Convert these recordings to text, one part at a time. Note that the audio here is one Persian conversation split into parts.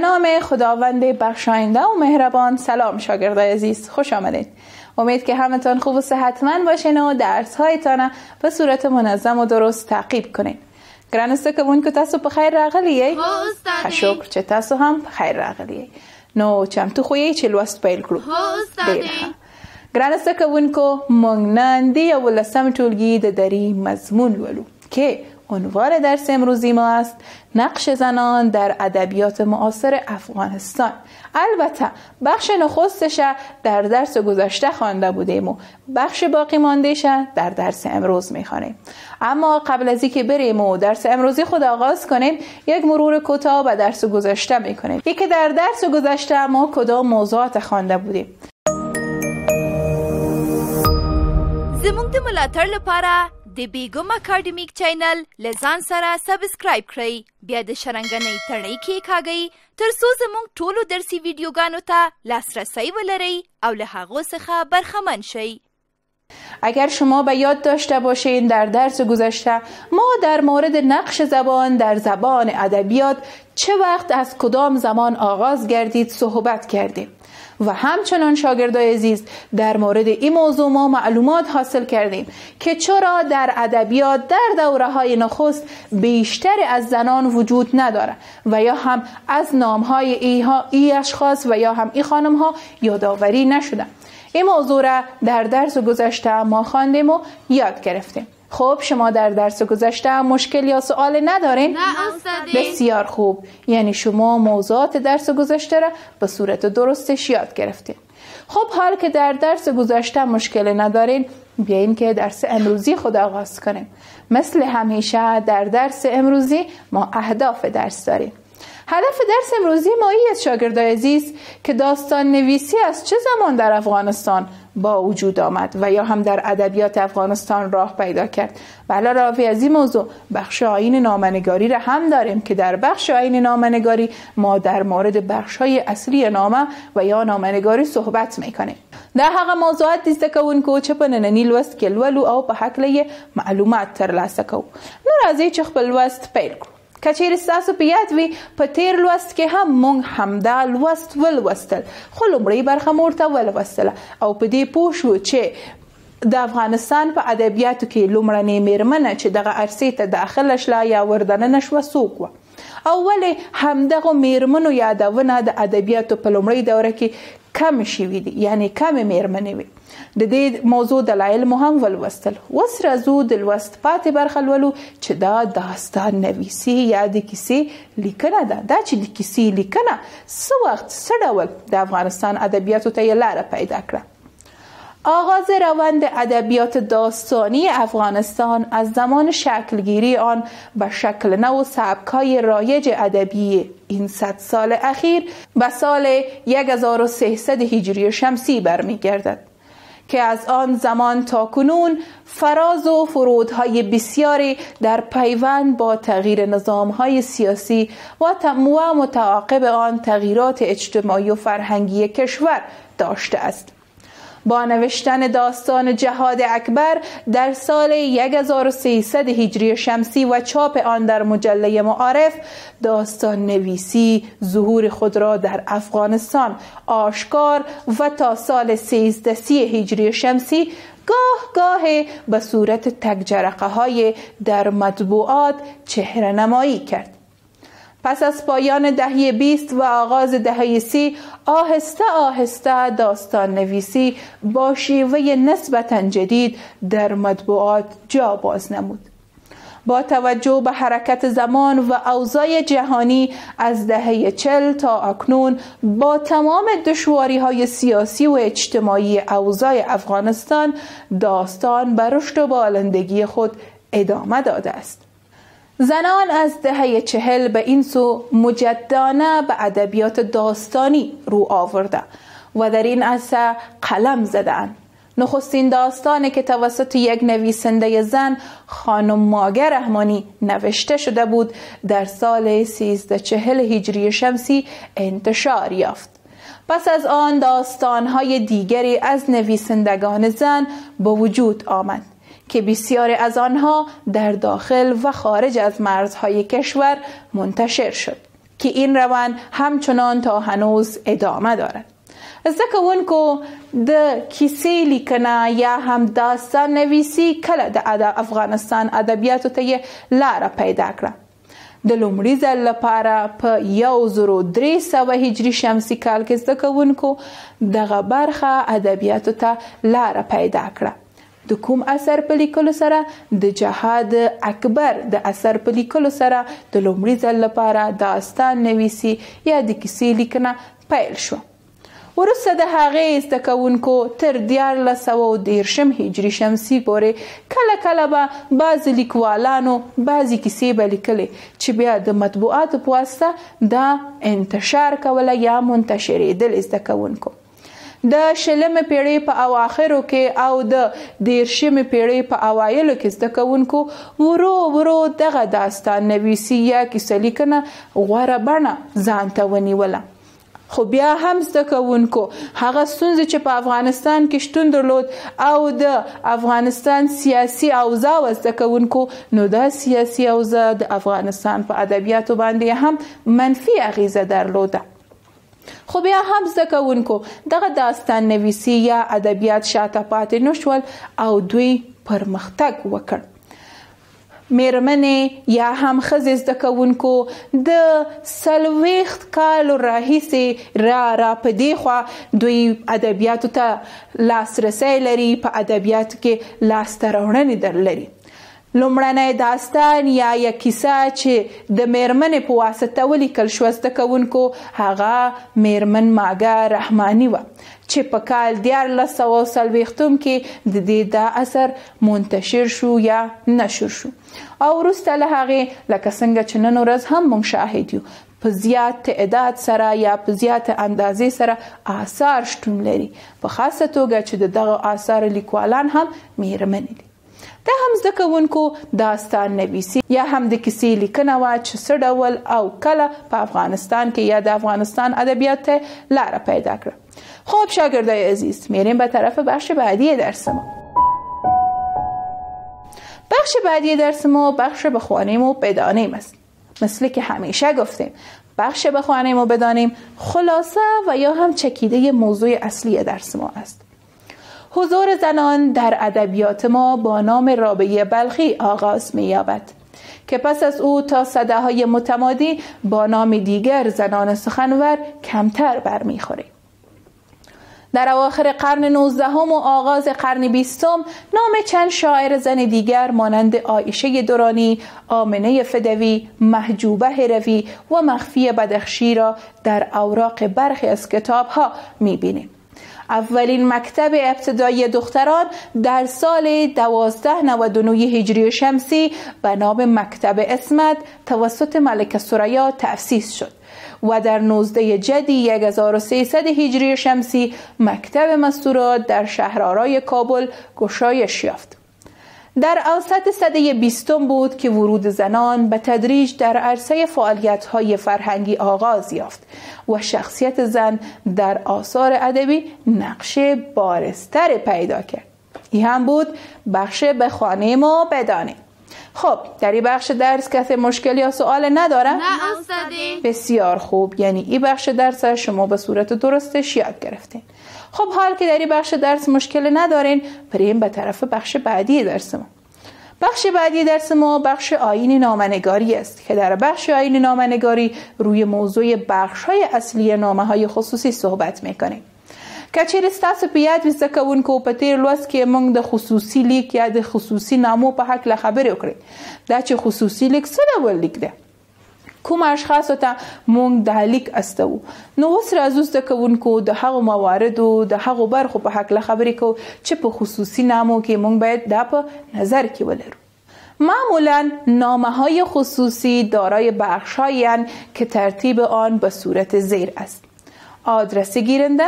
نام خداوند بخشاینده و مهربان. سلام شاگردای عزیز، خوش آمدید. امید که همتون خوب و صحتمند باشین و درس هایتان به صورت منظم و درست تعقیب کنین. ګران زده کوونکو تاسو په خیر راغلی یې؟ ښه شکر چې تاسو هم په خیر راغلی یې. نو چمتو خو یې چې لوست پیل کړو؟ ډېر ښه. ګران زده کوونکو، موږ نن د 11 ټولګي د دري مضمون لولو که عنوان درس امروزی ما است نقش زنان در ادبیات معاصر افغانستان. البته بخش نخستش در درس گذشته خوانده بودیم و بخش باقی ماندهش در درس امروز میخوانیم. اما قبل از اینکه بریم و درس امروزی خود آغاز کنیم، یک مرور کوتاه به درس گذشته میکنیم. اینکه در درس گذشته ما کدام موضوعات خوانده بودیم. زموږ د ملاتړ لپاره د بیګم اکاډمیک چینل لزان سره سبسکرایب کړئ، بیا د شرنګنۍ تڼۍ کېکاږئ ترڅو زموږ ټولو درسي ویډیوګانو ته لاسرسی ولرئ او له هغو څخه برخمن شئ. اگر شما به یاد داشته باشین در درس گذشته ما در مورد نقش زبان در زبان ادبیات چه وقت از کدام زمان آغاز گردید صحبت کردیم و همچنان شاگردای عزیز در مورد این موضوع ما معلومات حاصل کردیم که چرا در ادبیات در دوره‌های نخست بیشتر از زنان وجود نداره و یا هم از نام‌های ای اشخاص و یا هم ای خانم‌ها یادآوری نشده. این موضوع را در درس گذشته ما خواندیم و یاد گرفتیم. خب شما در درس گذشته مشکل یا سوال ندارین؟ نه استادی. بسیار خوب، یعنی شما موضوعات درس گذشته را به صورت درستش یاد گرفتین. خب حال که در درس گذشته مشکل ندارین، بیاین که درس امروزی خود آغاز کنیم. مثل همیشه در درس امروزی ما اهداف درس داریم. هدف درس امروزی ما این است شاگردای عزیز که داستان نویسی از چه زمان در افغانستان با وجود آمد و یا هم در ادبیات افغانستان راه پیدا کرد. و علاوه از این موضوع بخش آیین نامه‌نگاری را هم داریم که در بخش آیین نامه‌نگاری ما در مورد بخش‌های اصلی نامه و یا نامه‌نگاری صحبت می‌کنیم. در هغه موضوعات دیسته کوونکو چې په ننني لوست کې لولو او په هکله معلومات ترلاسه کوو. نو راځئ چې خپل لوست پیل کړو. کچیر ستاسو په یاد وي په تیر لوست کې هم مونږ همدا لوست ولوستل، خو لومړی برخه مو ورته ولوستله او په دې پوه شو چې د افغانستان په ادبیاتو کې لومړنۍ میرمنه چې دغه عرصې ته داخله شله یا وردننه شوه څوک وه او ولې همدغه میرمنو یادونه د ادبیاتو په لومړۍ دوره کې کم شوي دي، یعنی کم میرمنې وي. د دې موضوع دلایل مو هم ولوستل. اوس راځو د لوست پاتې برخه لولو چې دا داستان نویسي یا د کیسې لیکنه ده. دا چې د کیسې لیکنه څه وخت څه ډول د افغانستان ادبیاتو ته یې لاره پیدا کړه. آغاز روند ادبیات داستانی افغانستان از زمان شکلگیری آن به شکل نو و سبک‌های رایج ادبی این 100 سال اخیر به سال 1300 هجری شمسی برمیگردد که از آن زمان تا کنون فراز و فرودهای بسیاری در پیوند با تغییر نظامهای سیاسی و متعاقب آن تغییرات اجتماعی و فرهنگی کشور داشته است. با نوشتن داستان جهاد اکبر در سال 1300 هجری شمسی و چاپ آن در مجله معارف، داستان نویسی ظهور خود را در افغانستان آشکار و تا سال 1330 هجری شمسی گاه به صورت تکجرقه های در مطبوعات چهره نمایی کرد. پس از پایان دهه 20 و آغاز دهه 30 آهسته داستان نویسی با شیوه نسبتاً جدید در مطبوعات جا باز نمود. با توجه به حرکت زمان و اوضاع جهانی از دهه 40 تا اکنون با تمام دشواری‌های سیاسی و اجتماعی اوضاع افغانستان، داستان به رشد و بالندگی خود ادامه داده است. زنان از دهه 40 به این سو مجدانه به ادبیات داستانی رو آورده و در این عرصه قلم زدند. نخستین داستانی که توسط یک نویسنده زن خانم ماگه رحمانی نوشته شده بود در سال 1340 هجری شمسی انتشار یافت. پس از آن داستان‌های دیگری از نویسندگان زن به وجود آمد که بسیاری از آنها در داخل و خارج از مرزهای کشور منتشر شد. که این روند همچنان تا هنوز ادامه دارد. زده کوونکو د کیسې لیکنه یا هم داستان نویسی کله د افغانستان ادبیاتو ته لاره پیدا کړه. د لومړي ځل لپاره په 1300 هجري شمسي کال کې زده کوونکو دغه برخه ادبیاتو ته لاره پیدا کړه. د کوم اثر په لیکلو سره؟ د جهاد اکبر د اثر په لیکلو سره د لومړي ځل لپاره داستان نویسی یا د کیسې لیکنه پیل شو. وروسته د هغې زده کوونکو تر 1413 هجري شمسي پورې کله کله به بعضې لیکوالانو بعضې کیسې به لیکلې چې بیا د مطبوعاتو په واسطه دا انتشار کوله یا منتشرېدل. زده کوونکو د 20مې پیړۍ په اواخرو کې او د 10مې پیړۍ په اوایلو کې زده کوونکو ورو ورو دغه داستان نویسی یا کیسه لیکنه غوره بڼه ځان ته ونیوله. خو بیا هم زده کوونکو هغه ستونزې چې په افغانستان کې شتون درلود او د افغانستان سیاسي اوضاع زده کوونکو نو دا سیاسي اوضاع د افغانستان په ادبیاتو باندې هم منفي اغیزه درلوده. خو بیا هم زده کوونکو دغه داستان نویسی یا ادبیات شاته پاتې نشول او دوی پرمختګ وکړ. میرمنې یا هم ښځې زده کوونکو د 40 کالو راهیسې را په دې خوا دوی ادبیاتو ته لاسرسی لري، په ادبیاتو کې لاسته راوړنې درلري. لومړنی داستان یا یک کیسه چې د میرمنې په واسطه ولیکل شو زده کوونکو هغه میرمن ماګه رحماني وه چې په کال 1440 کې د دې دا اثر منتشر شو یا نشر شو او وروسته له هغې لکه څنګه چې نن ورځ هم موږ شاهد یو په زیات تعداد سره یا په زیات اندازې سره آثار شتون لري، په خاصه توګه چې دغه آثار لیکوالان هم میرمنې دي. دا هم زده کوونکو داستان نویسی یا هم د کیسې لیکنه وه چې څه ډول او کله په افغانستان کې یا د افغانستان ادبیات ته لاره پیدا کړه. خب شاگردای عزیز، میریم به طرف بخش بعدی درس ما. بخش بعدی درس ما بخش بخوانیم و بدانیم است. مثل که همیشه گفتیم بخش بخوانیم و بدانیم خلاصه و یا هم چکیده موضوع اصلی درس ما است. حضور زنان در ادبیات ما با نام رابعه بلخی آغاز می‌یابد که پس از او تا سده‌های متمادی با نام دیگر زنان سخنور کمتر برمیخوره. در اواخر قرن 19 و آغاز قرن 20 نام چند شاعر زن دیگر مانند عایشه درانی، آمنه فدوی، محجوبه هروی و مخفی بدخشی را در اوراق برخی از کتاب‌ها می‌بینیم. اولین مکتب ابتدایی دختران در سال 1299 هجری شمسی به نام مکتب اسمت توسط ملکه ثریا تأسیس شد و در 19 جدی 1300 هجری شمسی مکتب مستورات در شهرآرای کابل گشایش یافت. در اواسط سده 20 بود که ورود زنان به تدریج در عرصه فعالیت‌های فرهنگی آغاز یافت و شخصیت زن در آثار ادبی نقش بارزتر پیدا کرد. این هم بود بخش بخوانیم و بدانیم. خب در این بخش درس کسی مشکلی یا سوال نداره؟ نه استادی. بسیار خوب، یعنی این بخش درس شما به صورت درستش یاد گرفتین. خب حال که در این بخش درس مشکل ندارین، بریم به طرف بخش بعدی درس ما. بخش بعدی درس ما بخش آیین نامه‌نگاری است که در بخش آیین نامه‌نگاری روی موضوع بخش‌های اصلی نامه‌های خصوصي صحبت می‌کنیم. کچیر ستاسو په یاد وي زده کوونکو په تیر لوست کې موږ د خصوصي لیک یا د خصوصي نامو په حق خبرې وکړې. دا چې خصوصي لیک څه ډول لیک دی؟ کوم اشخاصو ته موږ د لیک استو. نو اوس راځو زده کوونکو د هغو مواردو د هغو برخو په حق خبرې کوو چې په خصوصي نامو کې موږ باید دا په نظر کې ولرو. معمولا نامه‌های خصوصی دارای بخش‌هایی اند که ترتیب آن به صورت زیر است: آدرس گیرنده،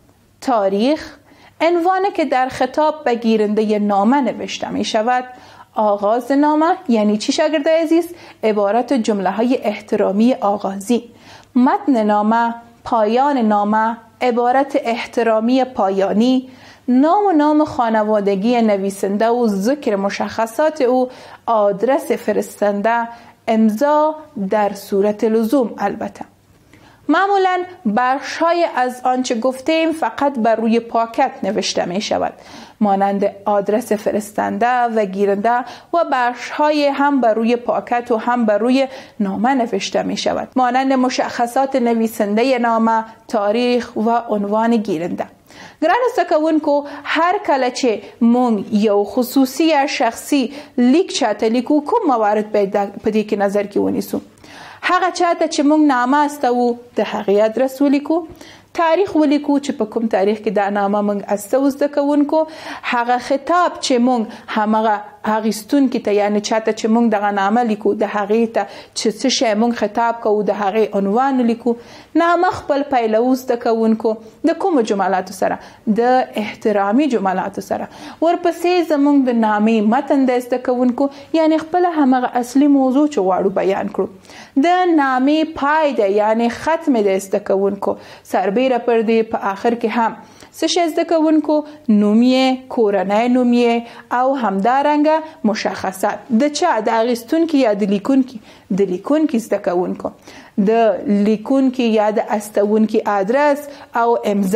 تاریخ، عنوانی که در خطاب به گیرنده نامه نوشته می شود، آغاز نامه یعنی چی شاگردای عزیز؟ عبارت جمله های احترامی آغازی. متن نامه، پایان نامه، عبارت احترامی پایانی، نام و نام خانوادگی نویسنده و ذکر مشخصات او، آدرس فرستنده، امضا در صورت لزوم البته. معمولاً بخش‌های از آنچه گفتیم فقط بر روی پاکت نوشته می شود، مانند آدرس فرستنده و گیرنده، و بخش‌های هم بر روی پاکت و هم بر روی نامه نوشته می شود، مانند مشخصات نویسنده نامه، تاریخ و عنوان گیرنده. ګرانو زده کوونکو، هر کله چې مونږ یو خصوصي یا شخصي لیک چاته لیکو، کوم موارد باید په دې کې نظر کې ونیسو؟ هغه چاته چې مونږ نامه استوو د هغې ادرس ولیکو، تاریخ ولیکو چې په کوم تاریخ کې دا نامه مونږ استو زده کوونکو، هغه خطاب چې مونږ همغه اغیستونکي ته، یعنی چاته چې مونږ دغه نامه لیکو د هغې ته چې څه شی مونږ خطاب کوو د هغې عنوان لیکو. نامه خپل پیلو زده کوونکو د کومو جملاتو سره؟ د احترامي جملاتو سره. ورپسې زمونږ د نامې متن د زده کوونکو، یعنی خپل همغه اصلي موضوع چې غواړو بیان کړو. د نامې پای ده، یعنی ختم د زده کوونکو، سربیره پر دې په آخر کې هم څه شی زده کوونکو؟ نومیه، کورنۍ نومیه او همدارنګه مشخصات د چا؟ د اغیستونکي یا د لیکونکي؟ د لیکونکي زده کوونکو، د لیکونکي یا د استوونکي آدرس او امضا.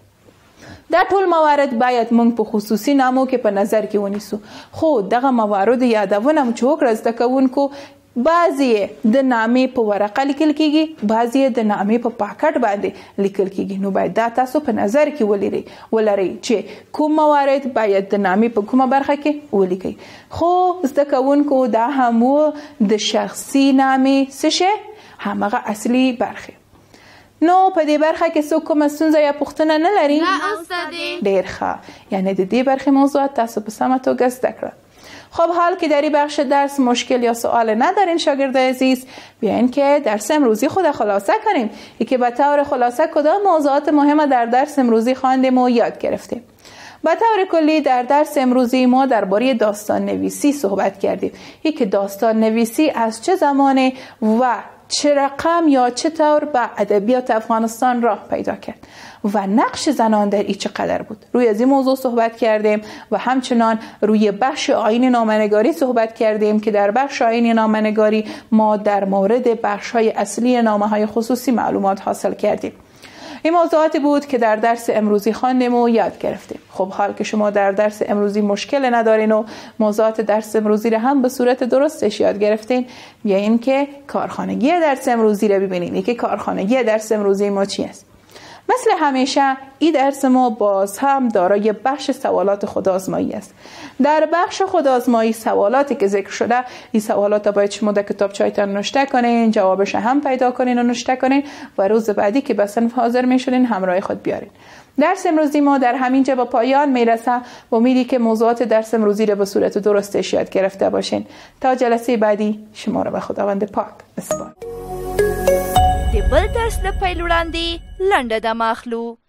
دا ټول موارد باید موږ په خصوصي نامو کې په نظر کې ونیسو. خو دغه موارد یادونه مو چې وکړه زده کوونکو، بعضی د نامې په ورقه لیکل کیږي، بعضی د نامې په پاکټ باندې لیکل کیږي. نو باید دا تاسو په نظر کې ولرئ چې کوم موارد باید د نامې په کومه برخه کې ولیکئ. خو زده کوونکو، دا هم د شخصي نامې څه شی؟ همغه اصلي برخه. نو په دې برخه کې څوک کومه ستونزه یا پوښتنه نه لري؟ نه استاد. ډېر ښه، یعنی د دې برخه موضوعات تاسو په سمه توګه زده کړل. خب حال که در این بخش درس مشکل یا سوال ندارین شاگرد عزیز، بیاین که درس امروزی خود خلاصه کنیم. یکی به طور خلاصه کدام موضوعات مهم در درس امروزی خواندیم و یاد گرفتیم. به طور کلی در درس امروزی ما درباره داستان نویسی صحبت کردیم. یکی داستان نویسی از چه زمانه و چه رقم یا چطور به ادبیات افغانستان راه پیدا کرد و نقش زنان در این چقدر بود. روی از این موضوع صحبت کردیم و همچنان روی بخش آیین نامه‌نگاری صحبت کردیم که در بخش آیین نامه‌نگاری ما در مورد بخش‌های اصلی نامه‌های خصوصی معلومات حاصل کردیم. این موضوعاتی بود که در درس امروزی خواندیم و یاد گرفتیم. خب حال که شما در درس امروزی مشکل ندارین و موضوعات درس امروزی را هم به صورت درستش یاد گرفتین، بیاین که کارخانگی درس امروزی را ببینید. که کارخانگی درس امروزی ما چی است؟ مثل همیشه این درس ما باز هم دارای بخش سوالات خودآزمایی است. در بخش خودآزمایی سوالاتی که ذکر شده، این سوالات باید شما در کتابچه‌تان نوشته کنین، جوابش هم پیدا کنین و نوشته کنین و روز بعدی که به صنف حاضر میشونین همراه خود بیارین. درس امروزی ما در همین جا به پایان میرسه و امیدی که موضوعات درس امروزی را به صورت درستش یاد گرفته باشین. تا جلسه بعدی شما را به خداوند پاک اسپارم. د بل درس د پیل وړاندې لنډه دمه اخلو.